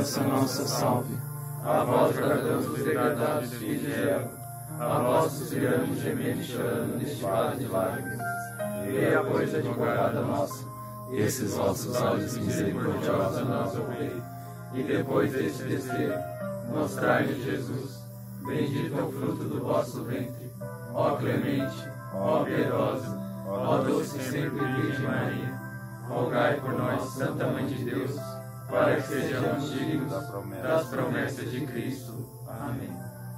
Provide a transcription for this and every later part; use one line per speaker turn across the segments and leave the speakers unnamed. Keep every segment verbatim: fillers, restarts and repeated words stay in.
esperança nossa, salve.
A vós bradamos os degradados filhos de Eva, a vós suspiramos gemendo e chorando neste vale de lágrimas. Eia, pois, advogada nossa, esses vossos olhos misericordiosos a nós ouvei, e depois deste desterro, mostrai-nos Jesus, bendito é o fruto do vosso ventre. Ó clemente, ó piedosa, ó doce sempre Virgem Maria, rogai por nós, Santa Mãe de Deus, para que sejamos dignos das promessas de Cristo. Amém.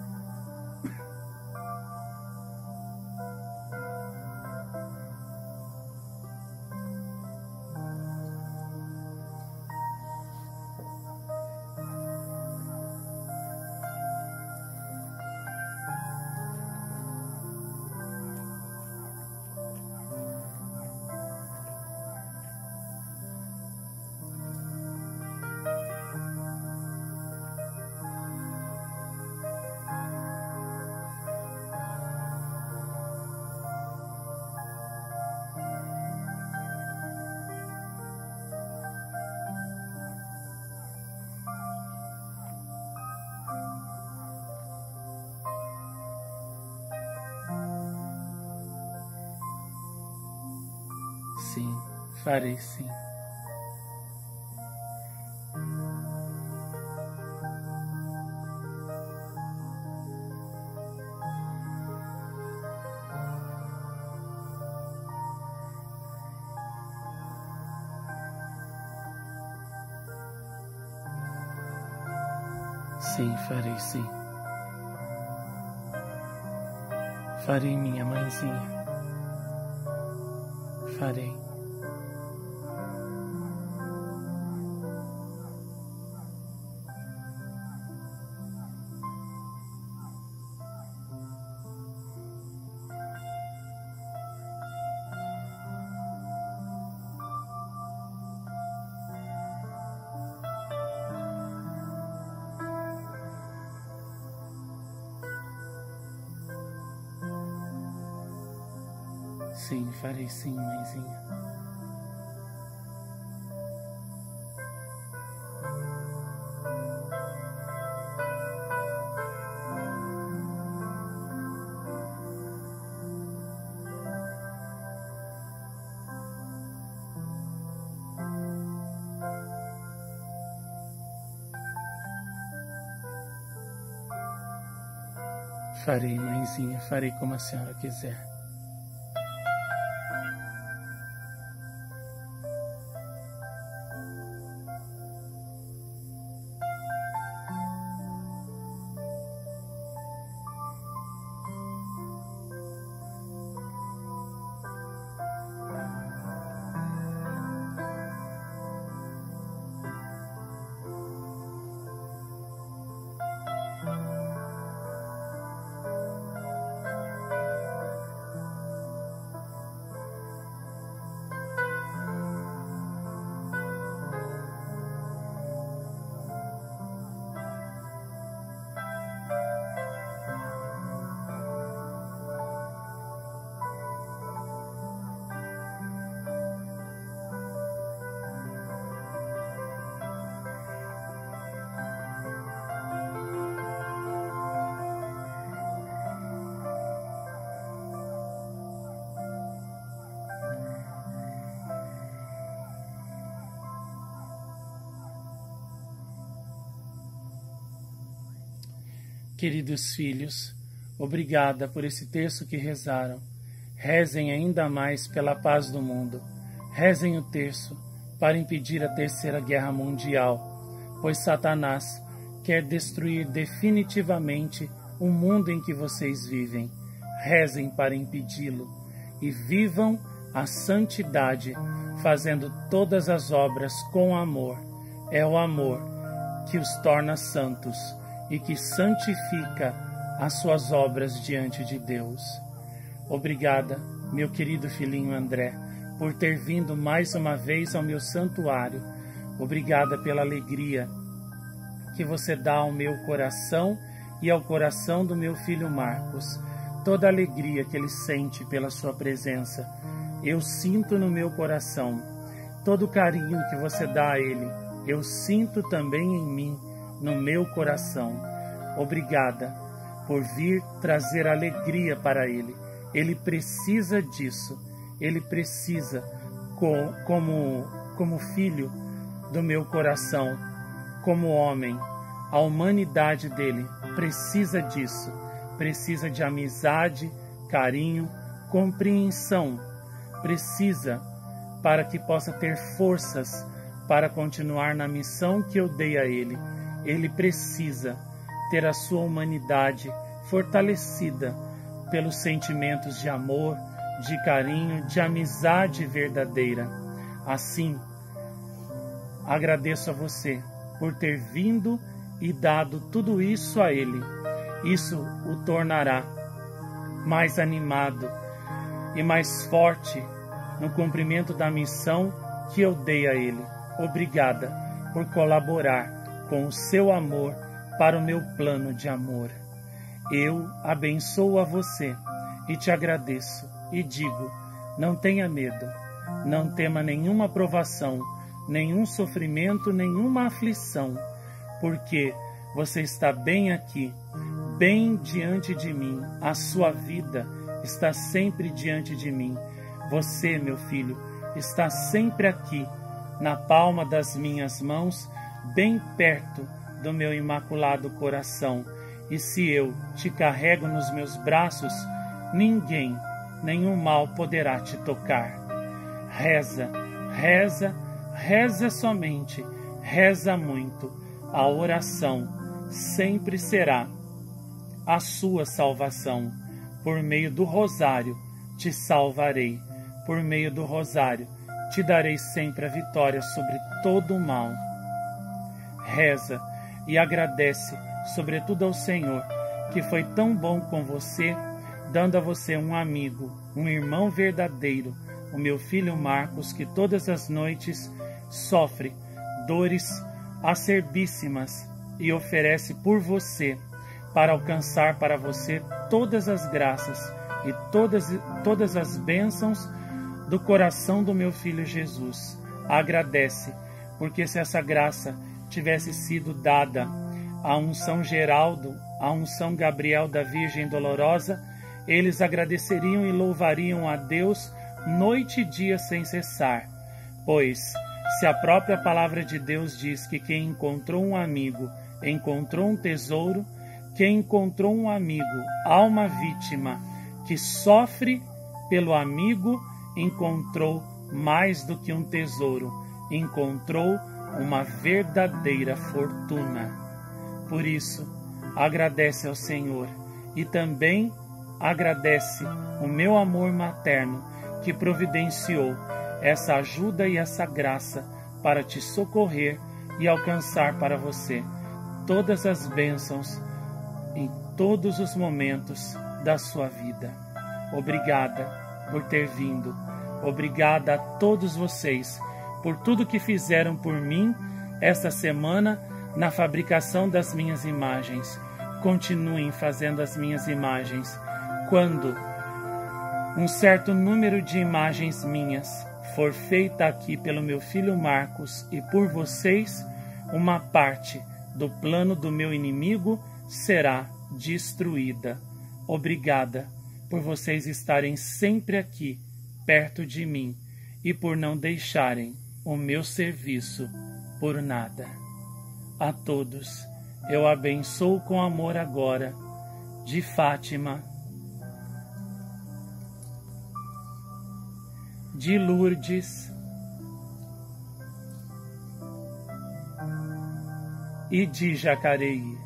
Sim, farei sim. Sim, farei sim. Farei, minha mãezinha. Farei. Sim, farei sim, mãezinha. Farei, mãezinha, farei como a senhora quiser. Queridos filhos, obrigada por esse terço que rezaram. Rezem ainda mais pela paz do mundo. Rezem o terço para impedir a terceira guerra mundial, pois Satanás quer destruir definitivamente o mundo em que vocês vivem. Rezem para impedi-lo e vivam a santidade, fazendo todas as obras com amor. É o amor que os torna santos e que santifica as suas obras diante de Deus. Obrigada, meu querido filhinho André, por ter vindo mais uma vez ao meu santuário. Obrigada pela alegria que você dá ao meu coração e ao coração do meu filho Marcos. Toda a alegria que ele sente pela sua presença, eu sinto no meu coração. Todo o carinho que você dá a ele, eu sinto também em mim, no meu coração. Obrigada por vir trazer alegria para ele. Ele precisa disso. Ele precisa, como, como filho do meu coração, como homem, a humanidade dele precisa disso. Precisa de amizade, carinho, compreensão. Precisa para que possa ter forças para continuar na missão que eu dei a ele. Ele precisa ter a sua humanidade fortalecida pelos sentimentos de amor, de carinho, de amizade verdadeira. Assim, agradeço a você por ter vindo e dado tudo isso a ele. Isso o tornará mais animado e mais forte no cumprimento da missão que eu dei a ele. Obrigada por colaborar com o seu amor para o meu plano de amor. Eu abençoo a você e te agradeço e digo, não tenha medo, não tema nenhuma provação, nenhum sofrimento, nenhuma aflição, porque você está bem aqui, bem diante de mim. A sua vida está sempre diante de mim. Você, meu filho, está sempre aqui, na palma das minhas mãos, bem perto do meu imaculado coração. E se eu te carrego nos meus braços, ninguém, nenhum mal poderá te tocar. Reza, reza, reza somente, reza muito. A oração sempre será a sua salvação. Por meio do rosário te salvarei. Por meio do rosário te darei sempre a vitória sobre todo o mal. Reza e agradece, sobretudo ao Senhor, que foi tão bom com você, dando a você um amigo, um irmão verdadeiro, o meu filho Marcos, que todas as noites sofre dores acerbíssimas e oferece por você, para alcançar para você todas as graças e todas, todas as bênçãos do coração do meu filho Jesus. Agradece, porque se essa graça tivesse sido dada a um São Geraldo, a um São Gabriel da Virgem Dolorosa, eles agradeceriam e louvariam a Deus noite e dia sem cessar. Pois, se a própria palavra de Deus diz que quem encontrou um amigo encontrou um tesouro, quem encontrou um amigo, alma vítima, que sofre pelo amigo, encontrou mais do que um tesouro, encontrou uma verdadeira fortuna. Por isso, agradece ao Senhor e também agradece o meu amor materno que providenciou essa ajuda e essa graça para te socorrer e alcançar para você todas as bênçãos em todos os momentos da sua vida. Obrigada por ter vindo. Obrigada a todos vocês por tudo que fizeram por mim esta semana na fabricação das minhas imagens. Continuem fazendo as minhas imagens. Quando um certo número de imagens minhas for feita aqui pelo meu filho Marcos e por vocês, uma parte do plano do meu inimigo será destruída. Obrigada por vocês estarem sempre aqui, perto de mim, e por não deixarem o meu serviço por nada. A todos eu abençoo com amor agora, de Fátima, de Lourdes e de Jacareí.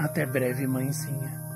Até breve, mãezinha.